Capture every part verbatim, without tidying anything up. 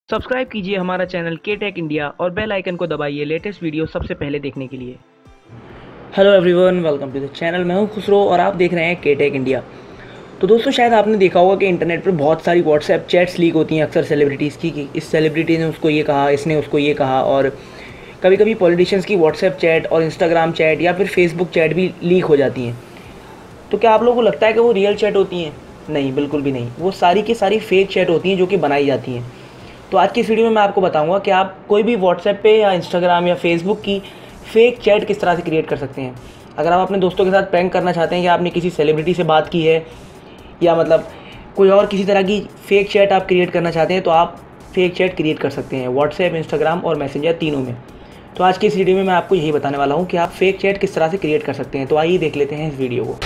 Subscribe कीजिए हमारा channel के टेक इंडिया और बेल आइकन को दबाइए लेटेस्ट वीडियो सबसे पहले देखने के लिए। Hello everyone, welcome to the channel. मैं हूं खुसरो और आप देख रहे हैं के टेक इंडिया। तो दोस्तों, शायद आपने देखा होगा कि इंटरनेट पर बहुत सारी व्हाट्सएप चैट्स लीक होती हैं अक्सर सेलिब्रिटीज़ की कि इस सेलिब्रिटी ने उसको ये कहा, इसने उसको ये कहा। और कभी कभी पॉलिटिशियंस की व्हाट्सएप चैट और इंस्टाग्राम चैट या फिर फेसबुक चैट भी लीक हो जाती हैं। तो क्या आप लोगों को लगता है कि वो रियल चैट होती हैं? नहीं, बिल्कुल भी नहीं। वो सारी की सारी फेक चैट होती हैं जो कि बनाई जाती हैं। तो आज की इस वीडियो में मैं आपको बताऊंगा कि आप कोई भी व्हाट्सएप पे या इंस्टाग्राम या फेसबुक की फ़ेक चैट किस तरह से क्रिएट कर सकते हैं। अगर आप अपने दोस्तों के साथ प्रैंक करना चाहते हैं या आपने किसी सेलिब्रिटी से बात की है या मतलब कोई और किसी तरह की फ़ेक चैट आप क्रिएट करना चाहते हैं, तो आप फेक चैट क्रिएट कर सकते हैं व्हाट्सएप, इंस्टाग्राम और मैसेंजर तीनों में। तो आज की इस वीडियो में मैं आपको यही बताने वाला हूँ कि आप फेक चैट किस तरह से क्रिएट कर सकते हैं। तो आइए देख लेते हैं इस वीडियो को।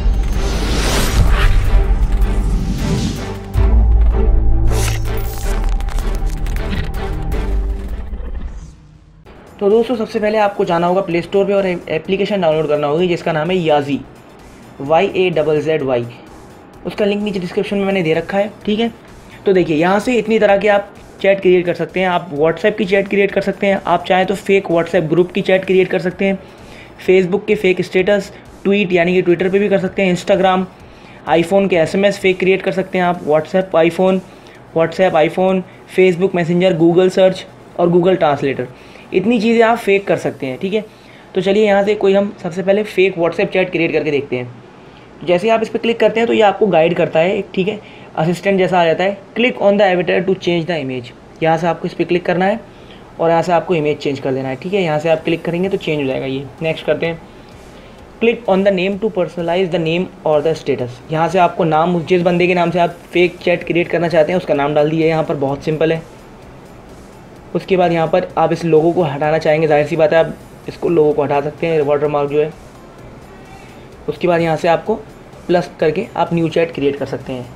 तो दोस्तों, सबसे पहले आपको जाना होगा प्ले स्टोर पे और एप्लीकेशन डाउनलोड करना होगी जिसका नाम है Yazzy, Y A double Z Y. उसका लिंक नीचे डिस्क्रिप्शन में मैंने दे रखा है, ठीक है। तो देखिए, यहाँ से इतनी तरह की आप चैट क्रिएट कर सकते हैं। आप व्हाट्सएप की चैट क्रिएट कर सकते हैं, आप चाहें तो फेक व्हाट्सएप ग्रुप की चैट क्रिएट कर सकते हैं, फेसबुक के फेक स्टेटस ट्वीट यानी कि ट्विटर पर भी कर सकते हैं, इंस्टाग्राम, आईफोन के S M S fake create कर सकते हैं आप, WhatsApp iPhone, WhatsApp iPhone, Facebook messenger, Google search और गूगल ट्रांसलेटर, इतनी चीज़ें आप फेक कर सकते हैं, ठीक है। तो चलिए यहाँ से कोई हम सबसे पहले फेक व्हाट्सएप चैट क्रिएट करके देखते हैं। जैसे ही आप इस पर क्लिक करते हैं तो ये आपको गाइड करता है एक, ठीक है, असिस्टेंट जैसा आ जाता है। Click on the editor to change the image. यहाँ से आपको इस पर क्लिक करना है और यहाँ से आपको इमेज चेंज कर देना है, ठीक है। यहाँ से आप क्लिक करेंगे तो चेंज हो जाएगा ये। नेक्स्ट करते हैं। Click on the name to personalise the name और द स्टेटस। यहाँ से आपको नाम, जिस बंदे के नाम से आप फेक चैट क्रिएट करना चाहते हैं उसका नाम डाल दिए। यहाँ पर बहुत सिंपल है। उसके बाद यहाँ पर आप इस लोगो को हटाना चाहेंगे, जाहिर सी बात है आप इसको लोगो को हटा सकते हैं, वाटर मार्क जो है। उसके बाद यहाँ से आपको प्लस करके आप न्यू चैट क्रिएट कर सकते हैं।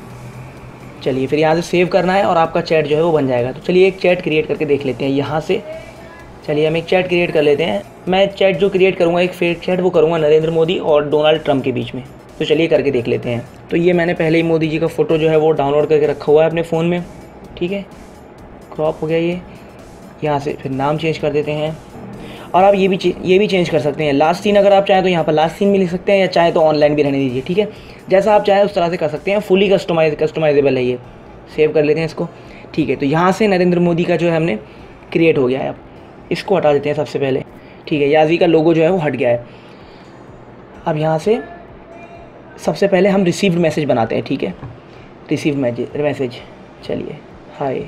चलिए, फिर यहाँ से सेव करना है और आपका चैट जो है वो बन जाएगा। तो चलिए एक चैट क्रिएट करके देख लेते हैं यहाँ से। चलिए हम एक चैट क्रिएट कर लेते हैं। मैं चैट जो क्रिएट करूँगा, एक फेक चैट, वो करूँगा नरेंद्र मोदी और डोनाल्ड ट्रंप के बीच में। तो चलिए करके देख लेते हैं। तो ये मैंने पहले ही मोदी जी का फ़ोटो जो है वो डाउनलोड करके रखा हुआ है अपने फ़ोन में, ठीक है। क्रॉप हो गया ये। यहाँ से फिर नाम चेंज कर देते हैं और आप ये भी ये भी चेंज कर सकते हैं। लास्ट सीन अगर आप चाहें तो यहाँ पर लास्ट सीन भी लिख सकते हैं या चाहे तो ऑनलाइन भी रहने दीजिए, ठीक है। जैसा आप चाहें उस तरह से कर सकते हैं। फुली कस्टमाइज कस्टमाइजेबल है ये। सेव कर लेते हैं इसको, ठीक है। तो यहाँ से नरेंद्र मोदी का जो है हमने क्रिएट हो गया है। अब इसको हटा देते हैं सबसे पहले, ठीक है। याजी का लोगो जो है वो हट गया है। अब यहाँ से सबसे पहले हम रिसीव्ड मैसेज बनाते हैं, ठीक है। रिसीव्ड मैसेज मैसेज चलिए, हाय,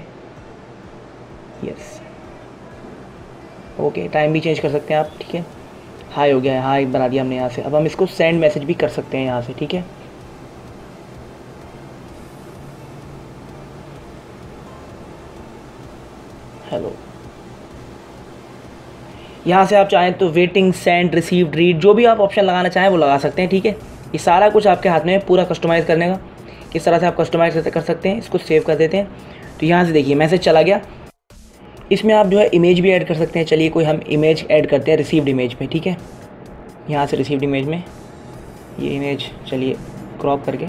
यस, ओके। टाइम भी चेंज कर सकते हैं आप, ठीक है। हाय हो गया है, हाय बना दिया हमने यहाँ से। अब हम इसको सेंड मैसेज भी कर सकते हैं यहाँ से, ठीक है। हेलो। यहाँ से आप चाहें तो वेटिंग, सेंड, रिसीव्ड, रीड, जो भी आप ऑप्शन लगाना चाहें वो लगा सकते हैं, ठीक है। ये सारा कुछ आपके हाथ में है, पूरा कस्टमाइज़ करने का। किस तरह से आप कस्टमाइज़ कर सकते हैं, इसको सेव कर देते हैं। तो यहाँ से देखिए मैसेज चला गया। इसमें आप जो है इमेज भी ऐड कर सकते हैं। चलिए कोई हम इमेज ऐड करते हैं रिसीव्ड इमेज में, ठीक है। यहाँ से रिसीव्ड इमेज में ये इमेज, चलिए क्रॉप करके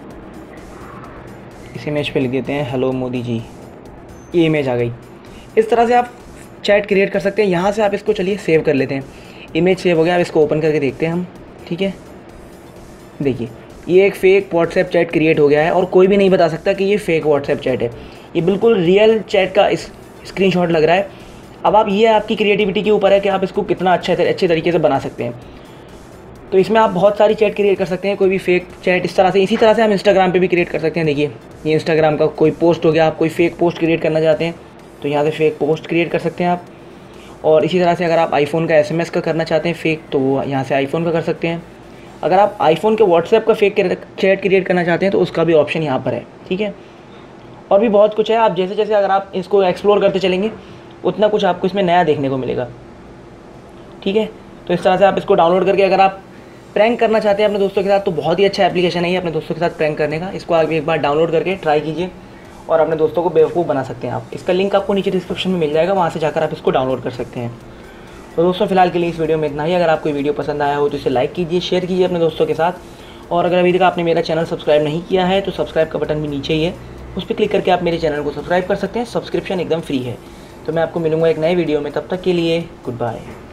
इस इमेज पे लिख देते हैं हेलो मोदी जी। ये इमेज आ गई। इस तरह से आप चैट क्रिएट कर सकते हैं। यहाँ से आप इसको चलिए सेव कर लेते हैं। इमेज सेव हो गया। अब इसको ओपन करके देखते हैं हम, ठीक है। देखिए ये एक फ़ेक व्हाट्सएप चैट क्रिएट हो गया है और कोई भी नहीं बता सकता कि ये फ़ेक व्हाट्सएप चैट है। ये बिल्कुल रियल चैट का इस स्क्रीनशॉट लग रहा है। अब आप, ये आपकी क्रिएटिविटी के ऊपर है कि आप इसको कितना अच्छे अच्छे तरीके से बना सकते हैं। तो इसमें आप बहुत सारी चैट क्रिएट कर सकते हैं, कोई भी फेक चैट इस तरह से। इसी तरह से हम इंस्टाग्राम पे भी क्रिएट कर सकते हैं। देखिए ये इंस्टाग्राम का कोई पोस्ट हो गया, आप कोई फेक पोस्ट क्रिएट करना चाहते हैं तो यहाँ से फेक पोस्ट क्रिएट कर सकते हैं आप। और इसी तरह से अगर आप आईफोन का एस एम एस का करना चाहते हैं फेक, तो वो यहाँ से आईफोन का कर सकते हैं। अगर आप आईफोन के व्हाट्सएप का फेक चैट क्रिएट करना चाहते हैं तो उसका भी ऑप्शन यहाँ पर है, ठीक है। और भी बहुत कुछ है। आप जैसे जैसे अगर आप इसको एक्सप्लोर करते चलेंगे उतना कुछ आपको इसमें नया देखने को मिलेगा, ठीक है। तो इस तरह से आप इसको डाउनलोड करके अगर आप प्रैंक करना चाहते हैं अपने दोस्तों के साथ तो बहुत ही अच्छा एप्लीकेशन है ये अपने दोस्तों के साथ प्रैंक करने का। इसको आप एक बार डाउनलोड करके ट्राई कीजिए और अपने दोस्तों को बेवकूफ़ बना सकते हैं आप। इसका लिंक आपको नीचे डिस्क्रिप्शन में मिल जाएगा, वहाँ से जाकर आप इसको डाउनलोड कर सकते हैं। तो दोस्तों फिलहाल के लिए इस वीडियो में इतना ही। अगर आपको वीडियो पसंद आया हो तो इसे लाइक कीजिए, शेयर कीजिए अपने दोस्तों के साथ। और अगर अभी तक आपने मेरा चैनल सब्सक्राइब नहीं किया है तो सब्सक्राइब का बटन भी नीचे ही है, उस पर क्लिक करके आप मेरे चैनल को सब्सक्राइब कर सकते हैं। सब्सक्रिप्शन एकदम फ्री है। तो मैं आपको मिलूँगा एक नए वीडियो में, तब तक के लिए गुड बाय।